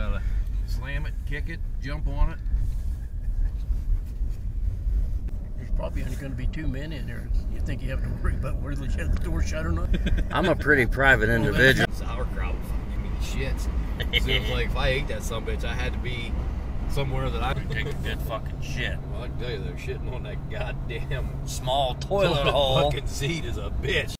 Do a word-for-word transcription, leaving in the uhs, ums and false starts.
gotta slam it, kick it, jump on it. There's probably only going to be two men in there. You think you have to worry about whether they have the door shut or not? I'm a pretty private individual. Sauerkraut would fucking give me the shits. So it was like if I ate that sumbitch, I had to be somewhere that I could Take a good fucking shit. Well, I can tell you, they're shitting on that goddamn Small toilet hole. fucking seat is a bitch.